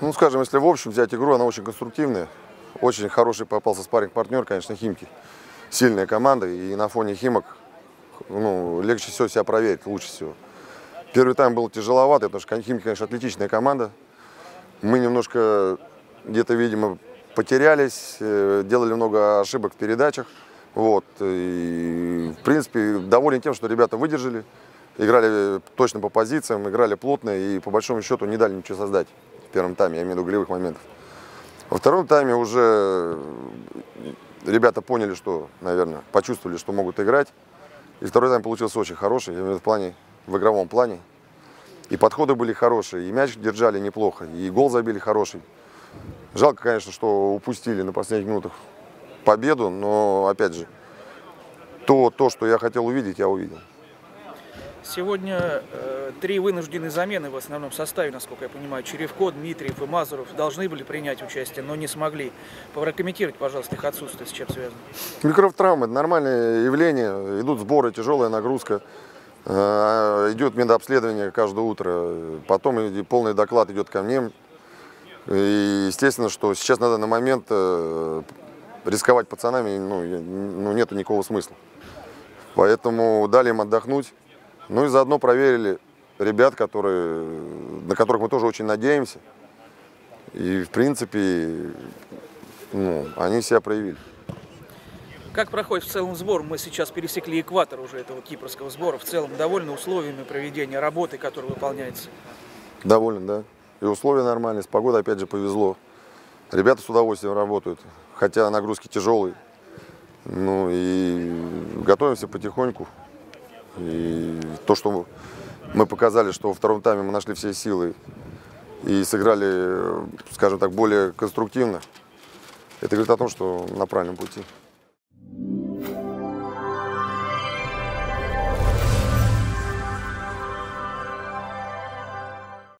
Ну, скажем, если в общем взять игру, она очень конструктивная. Очень хороший попался спарринг-партнер, конечно, Химки. Сильная команда, и на фоне Химок легче всего себя проверить, лучше всего. Первый тайм был тяжеловатый, потому что Химки, конечно, отличная команда. Мы немножко где-то, видимо, потерялись, делали много ошибок в передачах. Вот. И, в принципе, доволен тем, что ребята выдержали, играли точно по позициям, играли плотно и, по большому счету, не дали ничего создать в первом тайме, я имею в виду голевых моментов. Во втором тайме уже ребята поняли, что, наверное, почувствовали, что могут играть. И второй тайм получился очень хороший, я имею в виду в игровом плане. И подходы были хорошие, и мяч держали неплохо, и гол забили хороший. Жалко, конечно, что упустили на последних минутах победу, но, опять же, то, что я хотел увидеть, я увидел. Сегодня 3 вынужденные замены в основном составе, насколько я понимаю. Черевко, Дмитриев и Мазуров должны были принять участие, но не смогли. Прокомментируйте, пожалуйста, их отсутствие, с чем связано. Микротравмы – это нормальное явление. Идут сборы, тяжелая нагрузка. Идет медобследование каждое утро. Потом полный доклад идет ко мне. И естественно, что сейчас на данный момент рисковать пацанами нету никакого смысла. Поэтому дали им отдохнуть. Ну и заодно проверили ребят, на которых мы тоже очень надеемся. И, в принципе, они себя проявили. Как проходит в целом сбор? Мы сейчас пересекли экватор уже этого кипрского сбора. В целом довольны условиями проведения работы, которая выполняется? Доволен, да. И условия нормальные, с погодой опять же повезло. Ребята с удовольствием работают, хотя нагрузки тяжелые. Ну и готовимся потихоньку. И то, что мы показали, что во втором тайме мы нашли все силы и сыграли, скажем так, более конструктивно, это говорит о том, что на правильном пути.